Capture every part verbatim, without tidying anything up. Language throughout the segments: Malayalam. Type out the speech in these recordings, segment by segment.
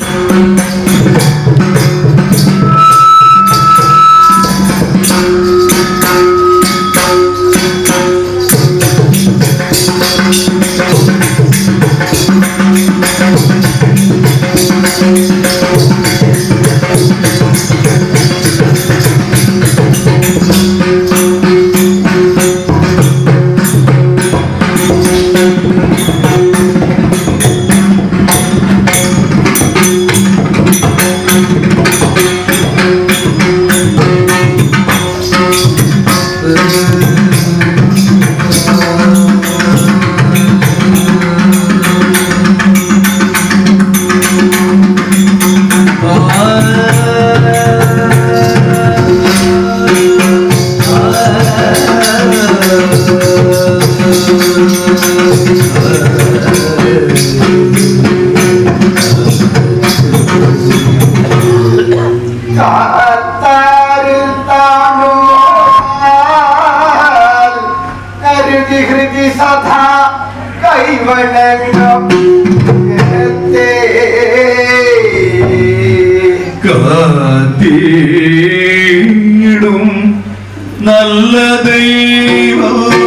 നല്ല ദൈവം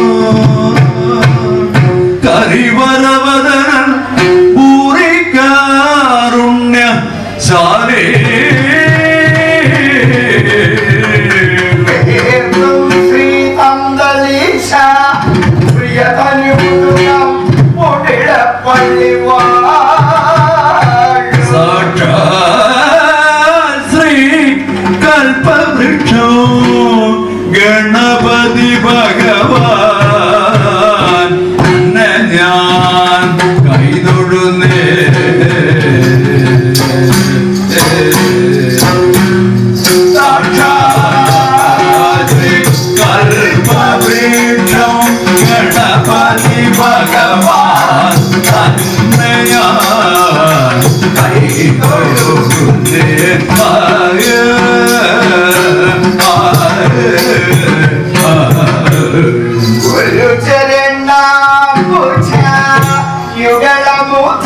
കരിവരവദനൻ പൂരികാരുണ്യ ശാലേ ശ്രീ തന്തലീശ പ്രിയതനുദം പൊടിടപ്പള്ളിവാ സാക്ഷാൽ ശ്രീ കൽപ്പവൃക്ഷോ ഗണപതി ഭഗവാൻ ഞാൻ കൈതൊഴുന്നേ സാക്ഷാൽ ശ്രീ കൽപ്പവൃക്ഷം ഗണപതി ഭഗവാൻ ഞാൻ കൈതൊഴുന്നേ ഒരു ചരണ യുഗളമുഖ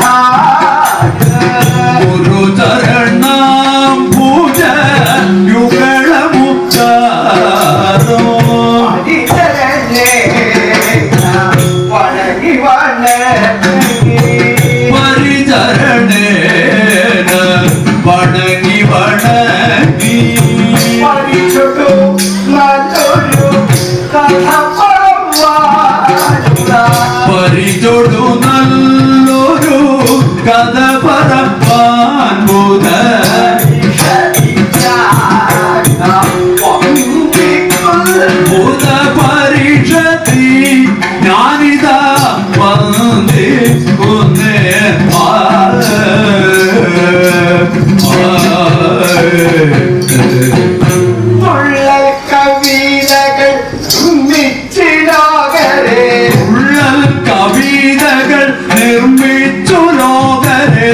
ഒരു ചരണം പൂജ യുഗളമുഖാരോ പരിചരണേ വണങ്ങി വണങ്ങി പരിചരണേന വണങ്ങി വണങ്ങി പരിചൊടു നല്ലൊരു കഥ പരിചൊടു നല്ലൊരു കഥ പറപ്പാൻ ബുധ ബുധ പരീക്ഷത്തി ഞാനിതാ വന്നേ ഒന്നേ തുള്ളൽ കവിതകൾ മിച്ചിടാകരെ ഉള്ളൽ കവിതകൾ നിർമ്മിച്ചു ലോകരെ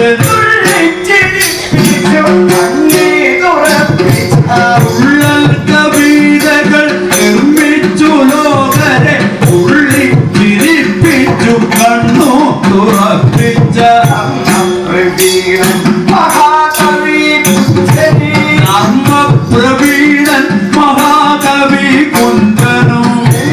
ഉള്ളൽ കവിതകൾ നിർമ്മിച്ചു ലോകരെ ഉള്ളി ചിരിപ്പിച്ചു കണ്ണു തുറപ്പിച്ച മഹാകവി നമ്മ പ്രവീണൻ മഹാകവി കുന്തനും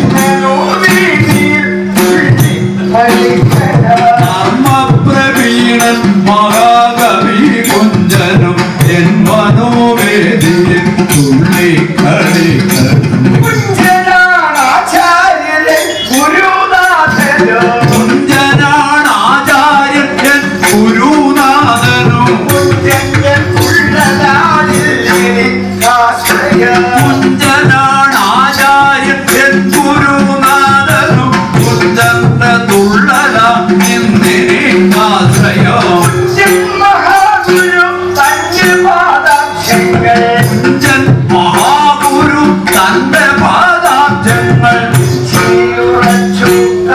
നമ്മ പ്രവീണൻ മഹാകവി കുഞ്ചനും എൻ മനോവേദിയിൽ തുള്ളി കളിക്കനും കുഞ്ചനാണാചാര്യൻ ഗുരുനാഥനോ കുഞ്ചനാണ് ആചാര്യൻ എൻ ഗുരുനാഥനും കുഞ്ചൻ ഉള്ളതാളിൽ എനിക്കാശ്രയം കുഞ്ചനാണ് ആചാര്യൻ എൻ ഗുരുനാഥനും കുഞ്ചന്റെ തുള്ളല നിന്നെനിക്കാശ്രയം മഹാഗുരു തന്റെ പാദാക്ഷങ്ങൾ കുഞ്ചൻ മഹാഗുരു തന്റെ പാദാബ്ജങ്ങൾ ചെയ്യുറച്ചു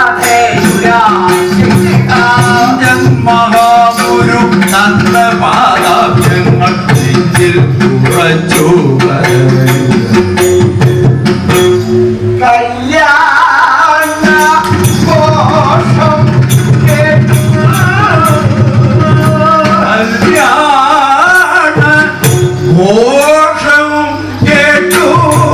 കുഞ്ചൻ മഹാഗുരു തന്റെ പാദാബ്ജങ്ങൾ നെഞ്ചിൽ ഉറച്ചു കല്യാണ ഘോഷം കേട്ടു കല്യാണ ഘോഷവും കേട്ടു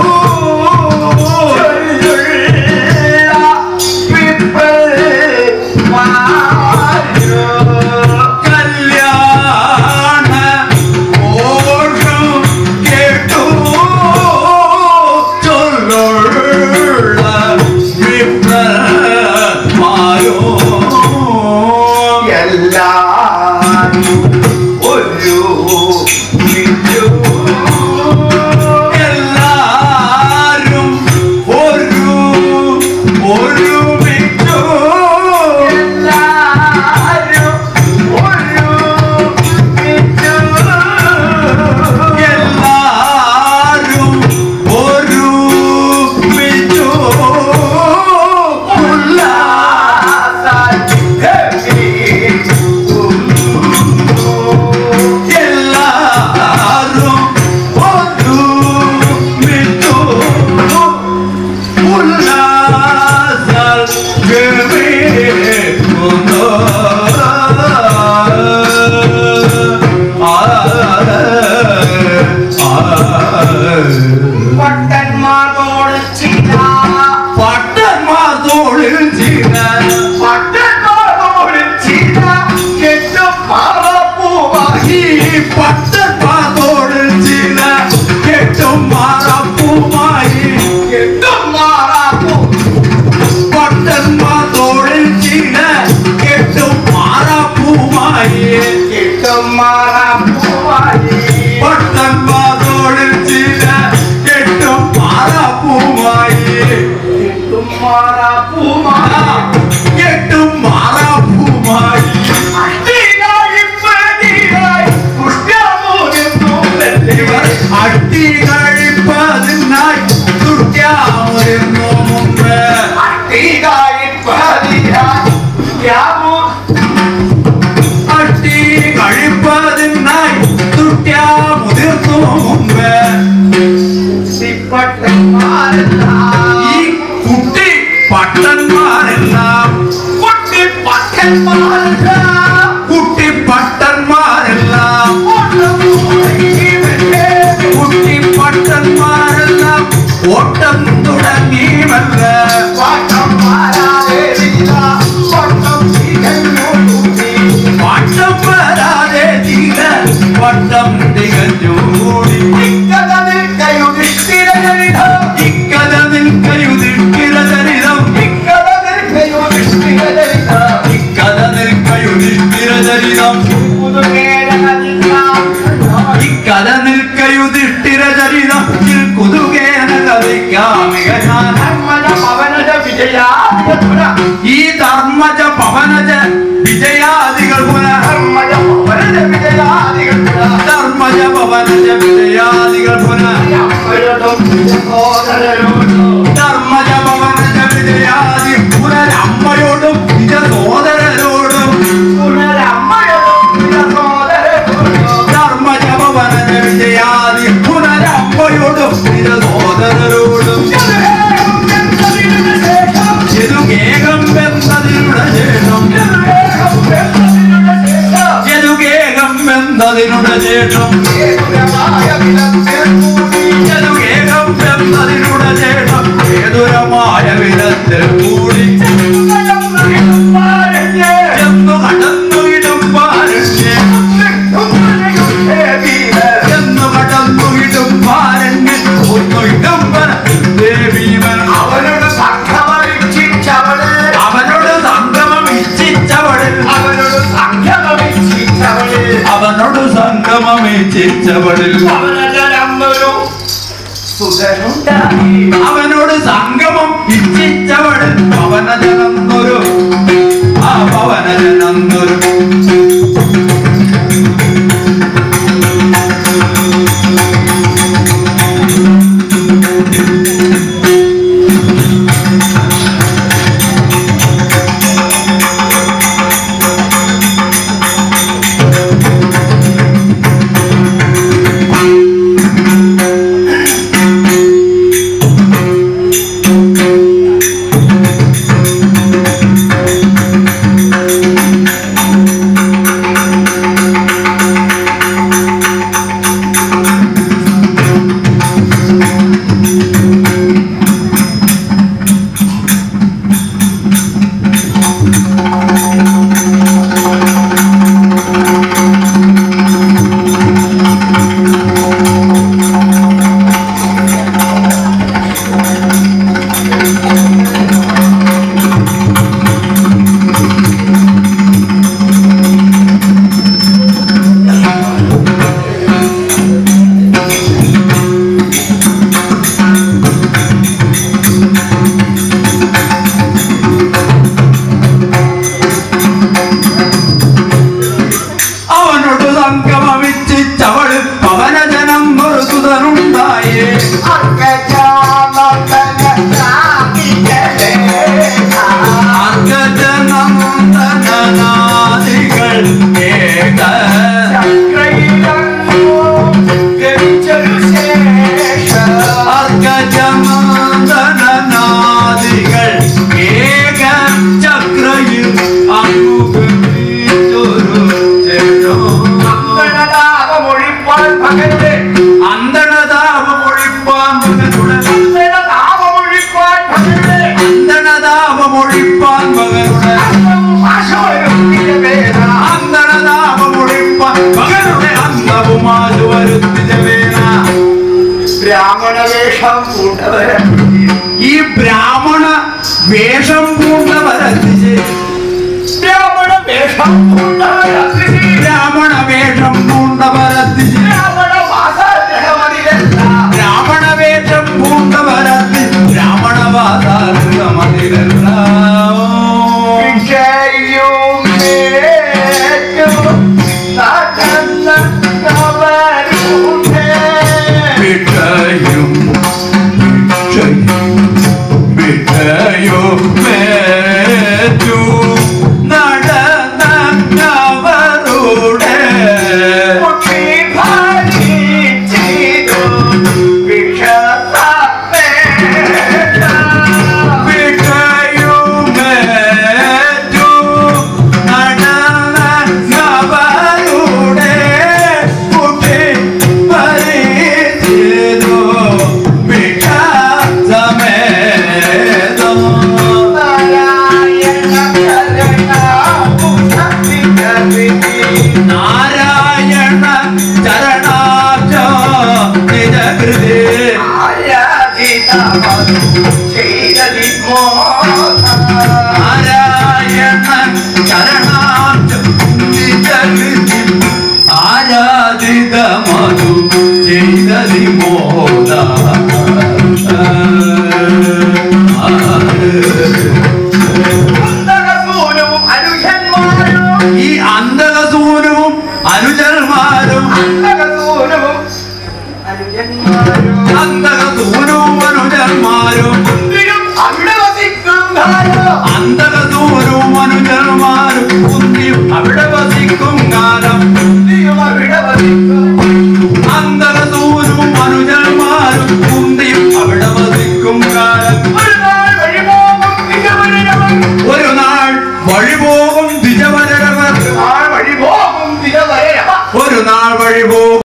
ഈ ധർമ്മജ പവനജ വിജയാദികൾ ധർമ്മജ പവനജ വിജയാദികൾ ധർമ്മജ പവനജ വിജയാദി പുനരമ്മയോടും നിജ സോദരരോടും ധർമ്മജ പവനജ വിജയാദി പുനരമ്മയോടും നിജ സോദരരോടും യദുഗേഹം എന്നതിനുടെ ശേഷം യദുഗേഹം എന്നതിനുടെ ശേഷം യദുഗേഹം എന്നതിനുടെ ശേഷം ഏതുരമായ വിധത്തിൽ കൂടി ചെന്നു കടന്നുവിടും പാരണ്യെ ചെന്നു കടന്നുവിടും പാരണ്യെ ഒന്നുവിടും ദേവീവൻ അവരുടെ അവനോട് സംഗമം ഇച്ഛിച്ചവളിൽ അവനോട് സംഗമം ഇച്ഛിച്ചവളിൽ അവനോട് സംഗമം ഇച്ഛിച്ചവളിൽ പവനജനന്നൊരു ആ പവനജനന്നൊരു ബ്രാഹ്മണ വേഷം പൂണ്ടവരെ ഈ ബ്രാഹ്മണ വേഷം പൂണ്ടവരെത്തിച്ച് ബ്രാഹ്മണ വേഷം പൂണ്ടവരെത്തിച്ച് ബ്രാഹ്മണ വേഷം പൂണ്ടവരെത്തിച്ച് ബ്രാഹ്മണ വാസാഗ്രഹമതിലല്ല ബ്രാഹ്മണ വേഷം പൂണ്ടവരെത്തി ബ്രാഹ്മണവാസാഗ്രഹമതിലല്ല വിട്ടയും വിട്ടയും മേറ്റു നടന്നവരുടെ നാരായണ ചരണാച നിജകൃതേ നാരായണ ചരണാച നിജകൃതി ആരാധിത മധു ചെയ്തതി മോദ ഈ അന്തകസൂനവും അനുജന്മാരും അന്തകസൂനവും അന്തകസൂനവും അനുജന്മാരും അവിടെ വസിക്കും കാലം അന്തകസൂനവും അനുജന്മാരും കുന്തിയും അവിടെ വസിക്കും കാലം അവിടെ വസിക്കും അന്തകസൂനവും അനുജന്മാരും കുന്തിയും അവിടെ വസിക്കും കാലം